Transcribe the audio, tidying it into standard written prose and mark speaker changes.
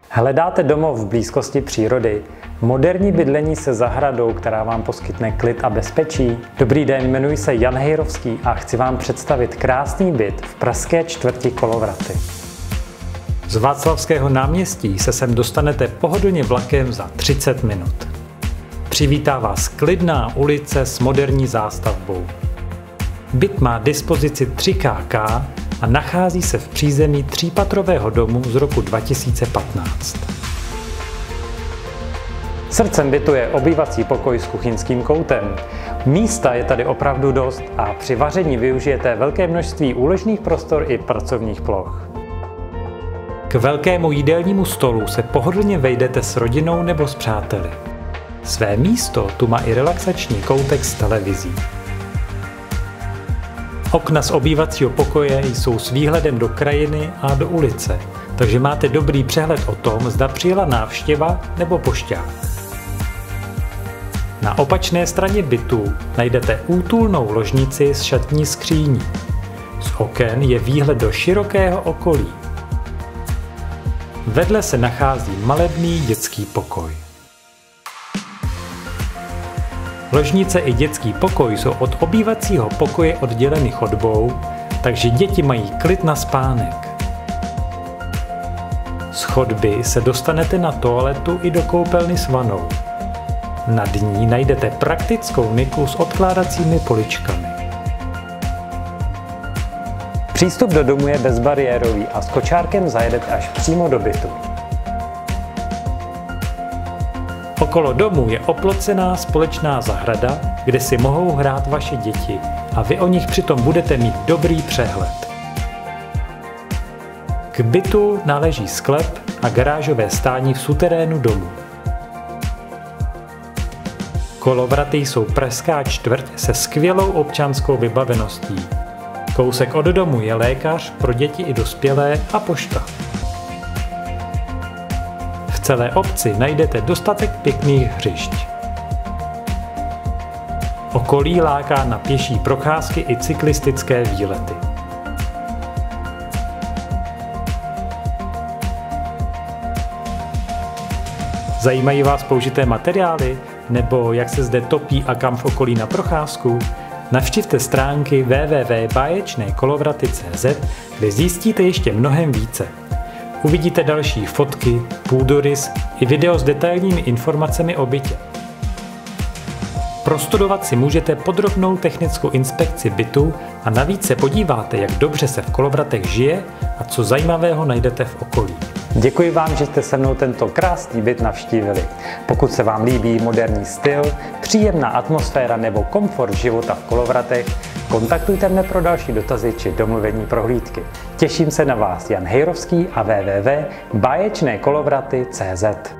Speaker 1: Hledáte domov v blízkosti přírody? Moderní bydlení se zahradou, která vám poskytne klid a bezpečí? Dobrý den, jmenuji se Jan Hejrovský a chci vám představit krásný byt v pražské čtvrti Kolovraty. Z Václavského náměstí se sem dostanete pohodlně vlakem za 30 minut. Přivítá vás klidná ulice s moderní zástavbou. Byt má dispozici 3 kk a nachází se v přízemí 3patrového domu z roku 2015. Srdcem bytu je obývací pokoj s kuchyňským koutem. Místa je tady opravdu dost a při vaření využijete velké množství úložných prostor i pracovních ploch. K velkému jídelnímu stolu se pohodlně vejdete s rodinou nebo s přáteli. Své místo tu má i relaxační koutek s televizí. Okna z obývacího pokoje jsou s výhledem do krajiny a do ulice, takže máte dobrý přehled o tom, zda přijela návštěva nebo pošťák. Na opačné straně bytu najdete útulnou ložnici s šatní skříní. Z oken je výhled do širokého okolí. Vedle se nachází malebný dětský pokoj. Ložnice i dětský pokoj jsou od obývacího pokoje odděleny chodbou, takže děti mají klid na spánek. Z chodby se dostanete na toaletu i do koupelny s vanou. Nad ní najdete praktickou niku s odkládacími poličkami. Přístup do domu je bezbariérový a s kočárkem zajedete až přímo do bytu. Okolo domu je oplocená společná zahrada, kde si mohou hrát vaše děti a vy o nich přitom budete mít dobrý přehled. K bytu náleží sklep a garážové stání v suterénu domu. Kolovraty jsou pražská čtvrť se skvělou občanskou vybaveností. Kousek od domu je lékař pro děti i dospělé a pošta. V celé obci najdete dostatek pěkných hřišť. Okolí láká na pěší procházky i cyklistické výlety. Zajímají vás použité materiály? Nebo jak se zde topí a kam v okolí na procházku? Navštivte stránky www.baječnekolovraty.cz, kde zjistíte ještě mnohem více. Uvidíte další fotky, půdorys i video s detailními informacemi o bytě. Prostudovat si můžete podrobnou technickou inspekci bytu a navíc se podíváte, jak dobře se v Kolovratech žije a co zajímavého najdete v okolí. Děkuji vám, že jste se mnou tento krásný byt navštívili. Pokud se vám líbí moderní styl, příjemná atmosféra nebo komfort života v Kolovratech, kontaktujte mne pro další dotazy či domluvení prohlídky. Těším se na vás, Jan Hejrovský a www.baječnekolovraty.cz.